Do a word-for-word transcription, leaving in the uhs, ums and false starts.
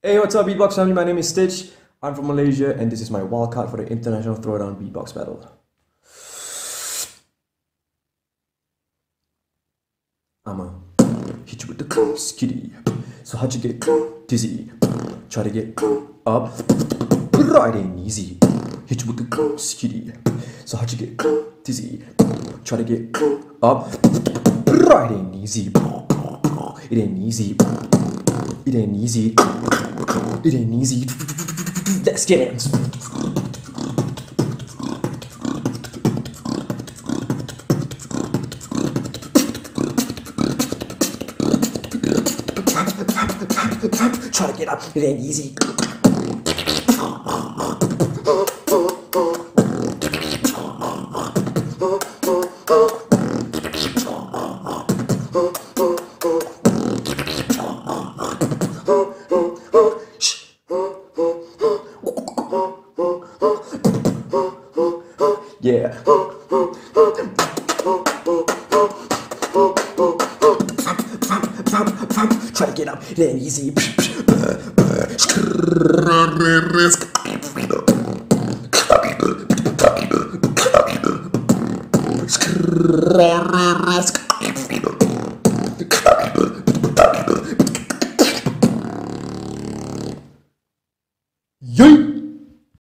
Hey, what's up, Beatbox family? My name is Stitch. I'm from Malaysia, and this is my wildcard for the International Throwdown Beatbox Battle. I'ma hit you with the skitty. So how'd you get dizzy? Try to get up, right ain't easy. Hit you with the skitty. So how'd you get dizzy? Try to get up, right ain't easy. It ain't easy. It ain't easy. It ain't easy. Let's get it. Try to get up. It ain't easy. Yeah. Try to get up, it ain't easy.